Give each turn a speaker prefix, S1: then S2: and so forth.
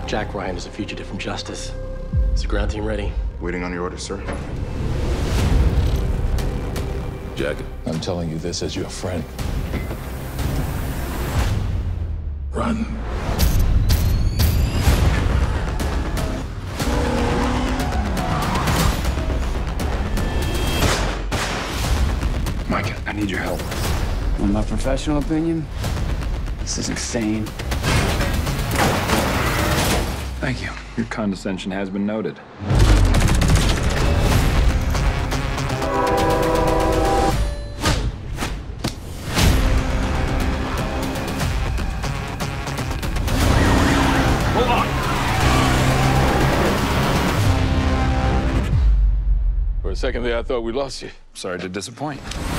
S1: Jack Ryan is a fugitive from justice. Is the ground team ready?
S2: Waiting on your orders, sir.
S3: Jack,
S4: I'm telling you this as your friend.
S3: run.
S2: Mike, I need your help.
S5: In my professional opinion, this is insane.
S2: Thank you.
S6: Your condescension has been noted.
S2: Hold on!
S3: For a second there, I thought we lost you.
S6: Sorry to disappoint.